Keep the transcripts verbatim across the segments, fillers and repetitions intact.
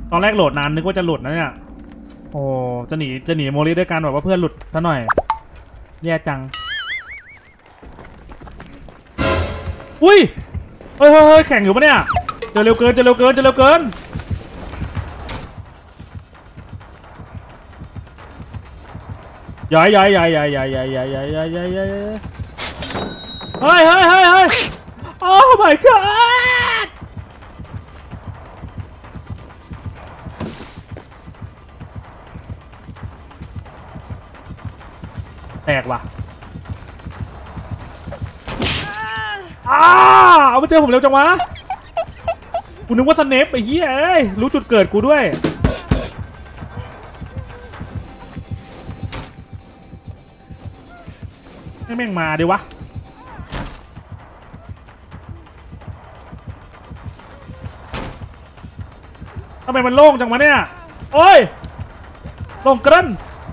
ตอนแรกโหลดนานนึกว่าจะหลุดนะเนี่ยโอ้จะหนีจะหนีโมลิด้วยกันแบบว่าเพื่อนหลุดซะหน่อยแย่จังอุ้ยเฮ้ยเฮ้ยแข่งอยู่ปะเนี่ยจะเร็วเกินจะเร็วเกินจะเร็วเกินย้ายย้ายย้ายย้ายย้ายย้ายย้ายย้ายย้ายย้ายย้ายเฮ้ยเฮ้ยเฮ้ยเฮ้ยโอ้ my god แตกว่ะอ้าเอาไปเจอผมเร็วจังวะกูนึกว่าสเนปไอ้เหี้ยเอ้ยรู้จุดเกิดกูด้วยให้แม่งมาดิวะทำไมมันโล่งจังวะเนี่ยโอ้ยโล่งเกิน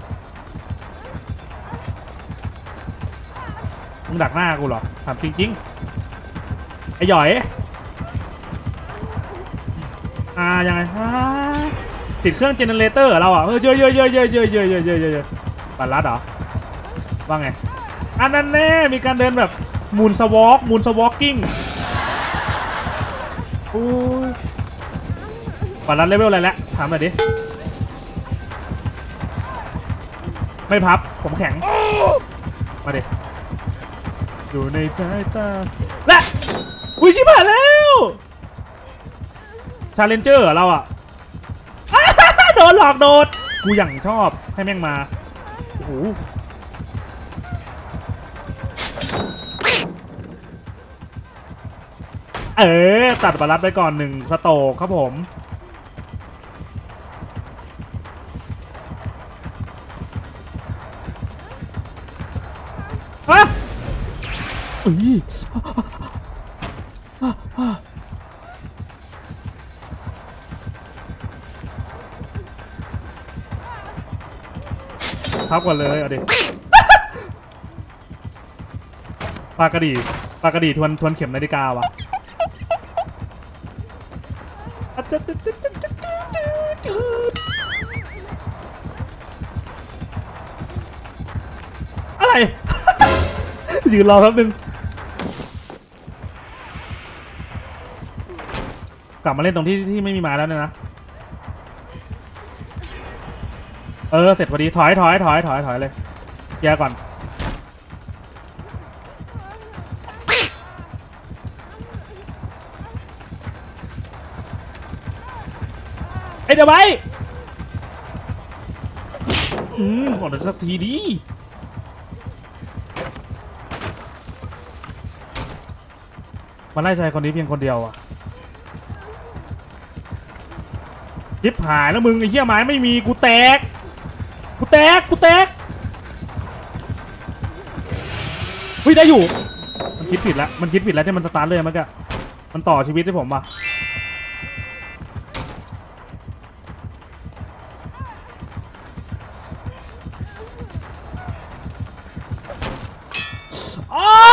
มึงดักหน้ากูเหรอถามจริงๆไอ้หย่อยอ่ายังไงติดเครื่องเจเนเรเตอร์เราอ่ะเฮ้ยเยอะเยอะเยอะเยอะเยอะเยอะเยอะเยอะเยอะปัดรัดเหรอว่าไงอันนั้นแน่มีการเดินแบบมูนสวอล์กมูนสวอล์กกิ้งโอ้ยปัดรัดเลเวลอะไรแล้วถามหน่อยดิไม่พับผมแข็งมาดิอยู่ในสายตาและอุ้ยชิบหายแล้วชาเลนเจอร์เราอะโดนหลอกโดดกูอย่างชอบให้แม่งมาโอ้โหเออตัดบาลัดไปก่อนหนึ่งสโตกครับผมฮะอุ้ยพับก่อนเลยเอาดิปากกระดี่ปากกระดี่ทวนทวนเข็มนาฬิกาวะอะไร ยืนรอแป๊บนึงกลับมาเล่นตรงที่ที่ไม่มีมาแล้วเนี่ยนะเออเสร็จพอดีถอยถอยถอยถอยถอยเลยเคลียร์ก่อนไอ้เดี๋ยวไปอืมขอหน่อยสักทีดีมาไล่ชายคนนี้เพียงคนเดียวอ่ะทิปหายแล้วมึงไอ้เหี้ยไม้ไม่มีกูแตกกูแตกกูแตกเฮ้ยได้อยู่มันคิดผิดแล้วมันคิดผิดแล้วที่มันสตาร์ทเลยมันก็มันต่อชีวิตให้ผมอ่ะอ้า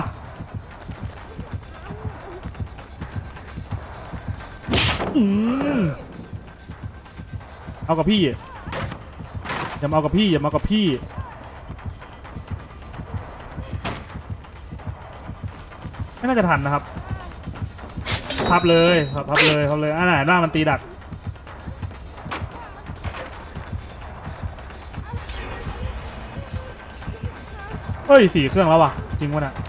อืมเอากับพี่อย่ามาเอากับพี่อย่ามาเอากับพี่ไม่น่าจะทันนะครับพับเลยพับเลยพับเลยอ่าหน้ามันตีดักเฮ้ยสี่เครื่องแล้วว่ะจริงวะเนี่ย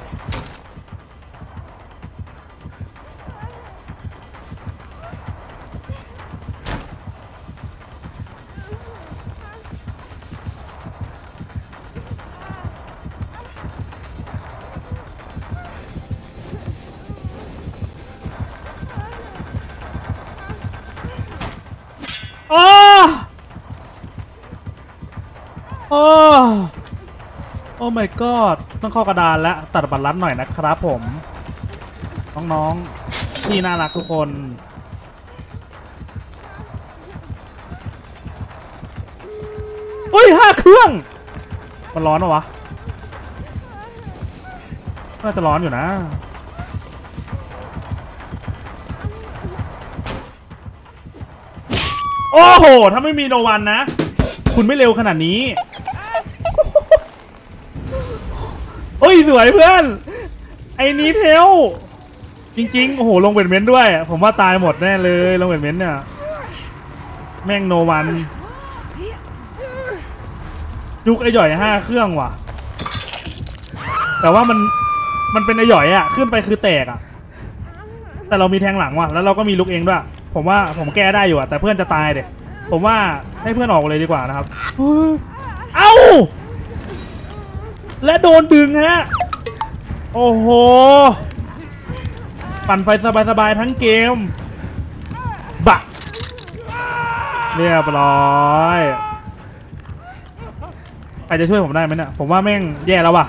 โอ้โอ้โอ้ my god ต้องเข้ากระดานแล้วตัดบัตรลัดหน่อยนะครับผมน้องๆที่น่ารักทุกคนเฮ้ยห้าเครื่องมันร้อนเหรอวะน่าจะร้อนอยู่นะโอ้โหถ้าไม่มีโนวันนะคุณไม่เร็วขนาดนี้โอ้ยสวยเพื่อนไอ้นี้เทลจริงๆโอ้โหลงเวนเมนด้วยผมว่าตายหมดแน่เลยลงเวนเมนเนี่ยแม่งโนวันยุกไอ้หย่อยห้าเครื่องว่ะแต่ว่ามันมันเป็นไอ้หย่อยอะขึ้นไปคือแตกอะแต่เรามีแทงหลังว่ะแล้วเราก็มีลุกเองด้วยผมว่าผมแก้ได้อยู่อะแต่เพื่อนจะตายเด็ผมว่าให้เพื่อนออกเลยดีกว่านะครับเอ้าและโดนดึงฮะโอ้โหปั่นไฟสบายๆทั้งเกมบะเรียบร้อยใครจะช่วยผมได้ไหมเนี่ยผมว่าแม่งแย่แล้วว่ะ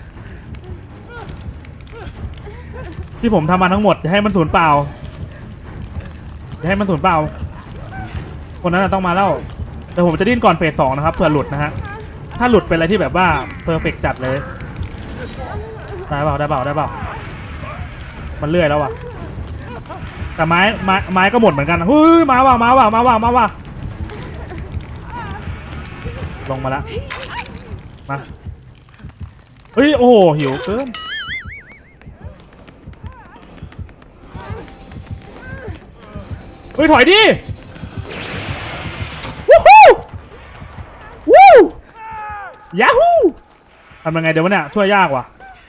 ที่ผมทำมาทั้งหมดจะให้มันสูญเปล่าจะให้มันสูญเปล่าคนนั้นต้องมาแล้วแต่ผมจะดิ้นก่อนเฟสสองนะครับเผื่อหลุดนะฮะถ้าหลุดเป็นอะไรที่แบบว่าเพอร์เฟกต์จัดเลยได้เปล่าได้เปล่าได้เปล่ามันเลื่อยแล้วว่ะแต่ไม้ไม้ไม้ก็หมดเหมือนกันเฮ้ยมาว่ะมาว่ะมาว่ะมาว่ะลงมาแล้วมาเฮ้ยโอ้โหหิวเกินเฮ้ยถอยดิวู้ฮู้วู้ยาฮูทำยังไงเดี๋ยววะเนี่ยช่วยยากว่ะ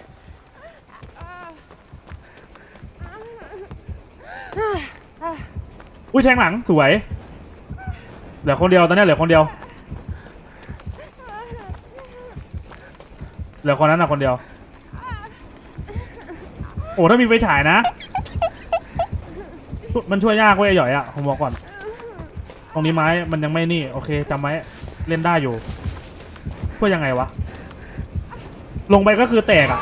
อุ้ยแทงหลังสวยเหลือคนเดียวตอนนี้เหลือคนเดียวเหลือคนนั้นนะคนเดียวโอ้ถ้ามีไฟฉายนะมันช่วยยากเว้ยหย่อยอะผมบอกก่อนตรงนี้ไม้มันยังไม่นี่โอเคจำไว้เล่นได้อยู่ช่วยยังไงวะลงไปก็คือแตกอะ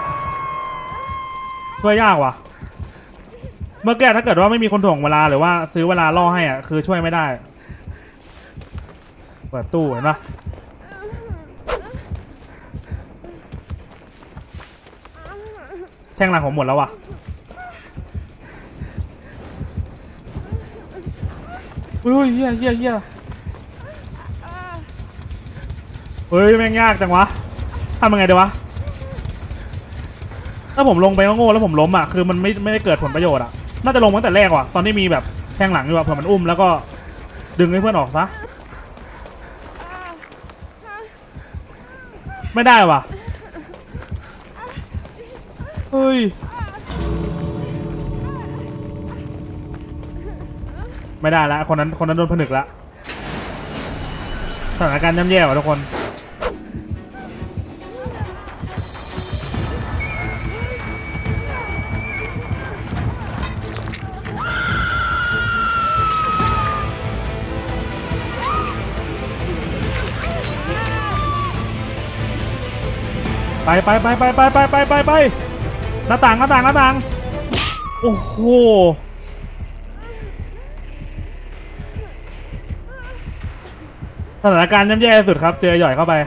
ช่วยยากว่ะเมื่อกี้ถ้าเกิดว่าไม่มีคนถ่วงเวลาหรือว่าซื้อเวลาล่อให้อ่ะคือช่วยไม่ได้เปิดตู้เห็นปะแท่งหลังผมหมดแล้วว่ะอุ้ยเฮียเฮียเฮียเฮ้ยแม่งยากจังวะทำยังไงดีวะถ้าผมลงไปโง่แล้วผมล้มอ่ะคือมันไม่ไม่ได้เกิดผลประโยชน์อ่ะน่าจะลงตั้งแต่แรกว่ะตอนที่มีแบบแทงหลังอยู่อ่ะเผื่อมันอุ้มแล้วก็ดึงให้เพื่อนออกซะไม่ได้ว่ะเฮ้ยไม่ได้แล้วคนนั้นคนนั้นโดนผนึกแล้วสถานการณ์ย่ำแย่ว่ะทุกคนไปไปไปไปไปไปไปไปไปหน้าต่างหน้าต่างหน้าต่างโอ้โหสถานการณ์ย่ำแย่สุดครับเจอหย่อยเข้าไป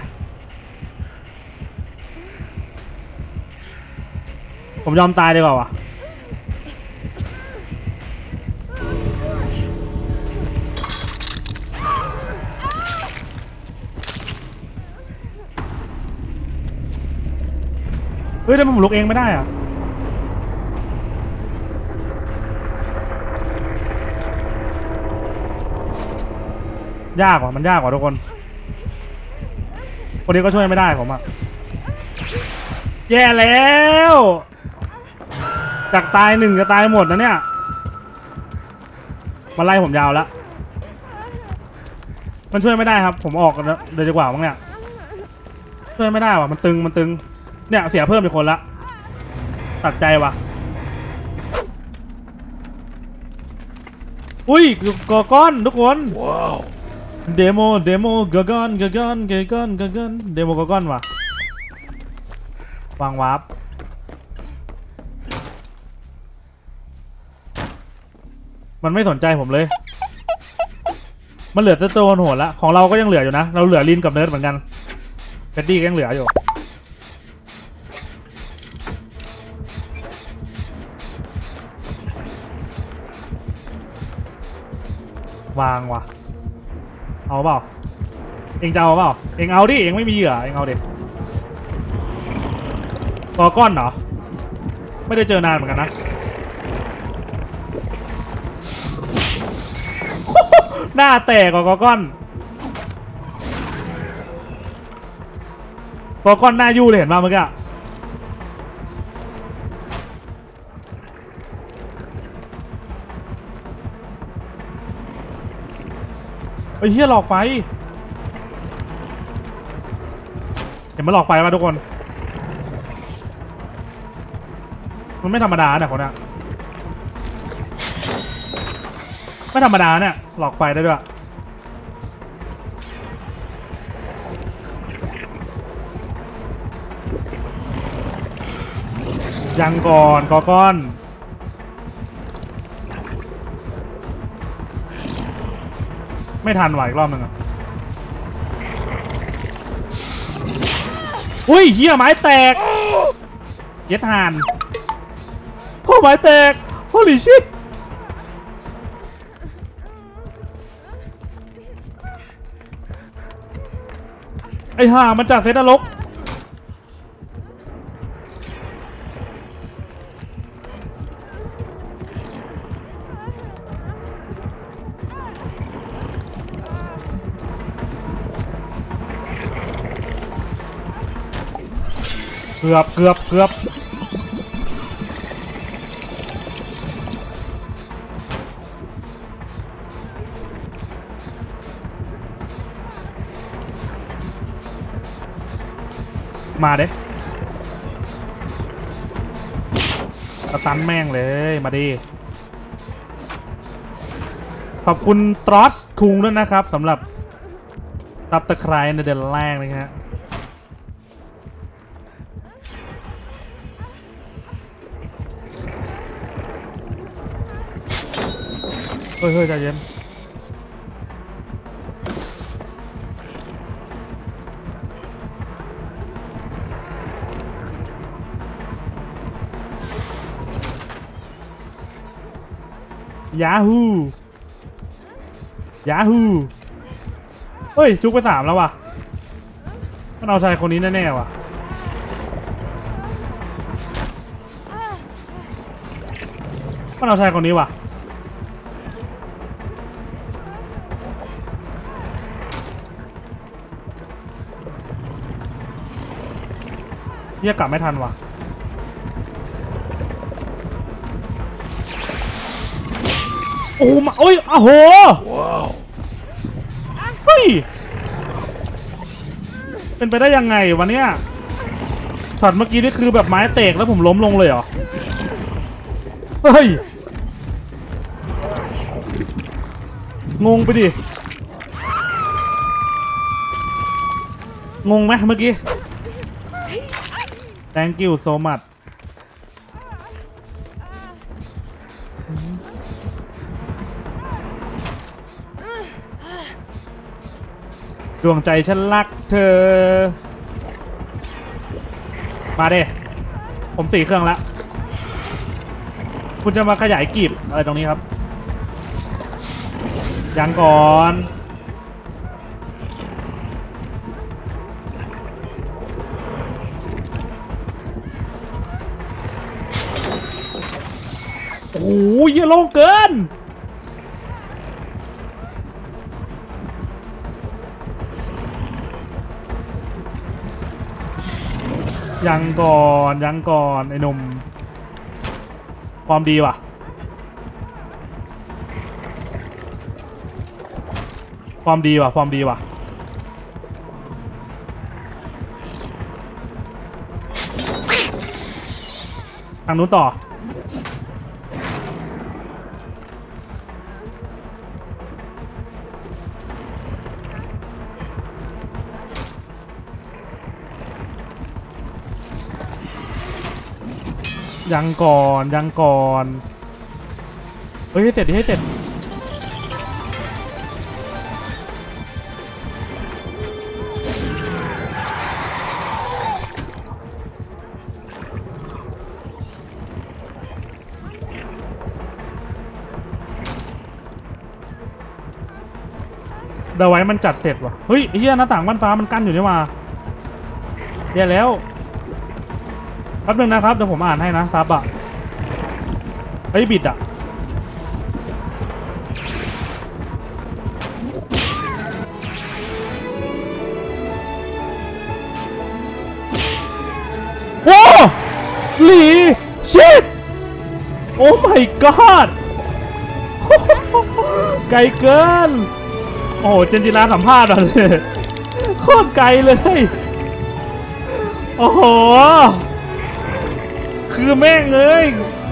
ผมยอมตายดีกว่าวะเฮ้ยทำไมผมลุกเองไม่ได้อะยากว่ะมันยากกว่าทุกคนคนนี้ก็ช่วยไม่ได้ผมอะแย่แล้วจากตายหนึ่งจะตายหมดนะเนี่ยมาไล่ผมยาวแล้วมันช่วยไม่ได้ครับผมออกเลยดีกว่ามั้งเนี่ยช่วยไม่ได้ว่ะมันตึงมันตึงเนี่ยเสียเพิ่มอีกคนละตัดใจว่ะอุ้ยกอก้อนทุกคนว้าวเดโมเดโมกอก้อนกอก้อนกอก้อนกอก้อนเดโมกอก้อนว่ะวางวาร์ปมันไม่สนใจผมเลยมันเหลือตัวโหดละของเราก็ยังเหลืออยู่นะเราเหลือลินกับเนิร์ดเหมือนกันเฟดดี้ก็ยังเหลืออยู่วางว่ะเอาเปล่าเองจะเอาเปล่าเองเอาดิเองไม่มีเหรอเองเอาดิกอก้อนเหรอไม่ได้เจอนานเหมือนกันนะ หน้าแตกกว่ากอก้อนกอก้อนหน้ายู่เลยเห็นมาเมื่อกี้ไอ้เหี้ยหลอกไฟเห็นมันหลอกไฟมาทุกคนมันไม่ธรรมดาเนี่ยคนเนี้ยไม่ธรรมดาเนี่ยหลอกไฟได้ด้วยยังก่อนกอก้อนไม่ทันไหวอีกรอบหนึ่งอ่ะอุ้ยเหี้ยไม้แตกเย็ดห่านโอ้ไม้แตก holy shit ไอ้ห่ามันจากเซตนรกเกือบเกือบเกือบมาเด้สตันแม่งเลยมาดิขอบคุณตรอสคุงด้วยนะครับสำหรับซับตะไคร้ในเดือนแรกนะฮะเฮ้ยเฮ้ยใจเย็นยาฮูยาฮูเฮ้ยจุกไปสามแล้วว่ะมันเอาชายคนนี้แน่ๆว่ะมันเอาชายคนนี้ว่ะเรียกกลับไม่ทันว่ะโอ้มาโอ้ยอ้โหเฮ้ยเป็นไปได้ยังไงวะเนี่ยช็อตเมื่อกี้นี่คือแบบไม้เตกแล้วผมล้มลงเลยเหรอเฮ้ยงงไปดิงงไหมเมื่อกี้ thank you so much ดวงใจฉันรักเธอมาเด้ผมสี่เครื่องแล้วคุณจะมาขยายกีบอะไรตรงนี้ครับยังก่อนโอ้ยเยอะโล่งเกินยังก่อนยังก่อนไอ้หนุ่มความดีว่ะความดีว่ะความดีว่ะทางนู้นต่อยังก่อนยังก่อนเฮ้ยให้เสร็จดิให้เสร็จโดาไว้มันจัดเสร็จวะเฮ้ยไอ้เหี้ยหน้าต่างบ้านฟ้ามันกั้นอยู่นี่มาเดี๋ยวแล้วแป๊บนึงนะครับเดี๋ยวผมอ่านให้นะซับอะไอ้บิดอะโอ้หลีชิดโอ้ my god ไกลเกินโอ้โหเจนจิราสัมภาษณ์เลยโคตรไกลเลยโอ้โหคือแม่งเลย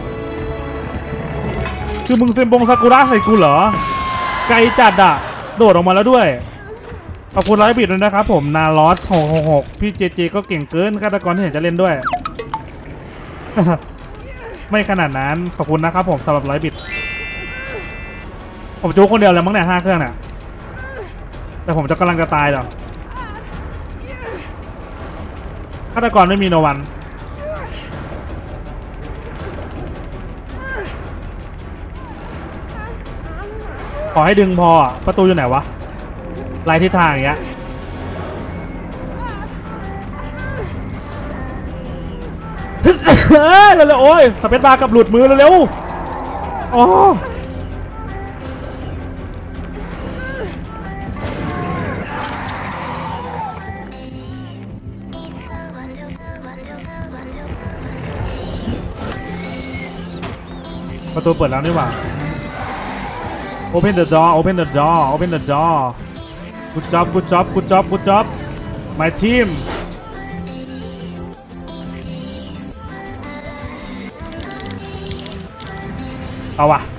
คือมึงเซมบงซากุระใส่กูเหรอไกลจัดอะโดดออกมาแล้วด้วยขอบคุณไลฟ์บิดด้วยนะครับผมนาลอสหกหกหกพี่เจเจก็เก่งเกินฆาตกรที่เห็นจะเล่นด้วย ไม่ขนาดนั้นขอบคุณนะครับผมสำหรับไลฟ์บิดผมจู๊คนเดียวเลยมั้งเนี่ยห้าเครื่องเนี่ยแต่ผมจะกำลังจะตายหรอฆาตกรไม่มีโนวันขอให้ดึงพอประตูอยู่ไหนวะลายทิศทางอย่างเงี้ยเฮ้ยเร็วๆโอ้ยสเปซบาร์กับหลุดมือเร็วๆอ๋อประตูเปิดแล้วนี่หว่า Open the door Open the door Open the door Good job Good job Good job Good job My team เอาว่ะ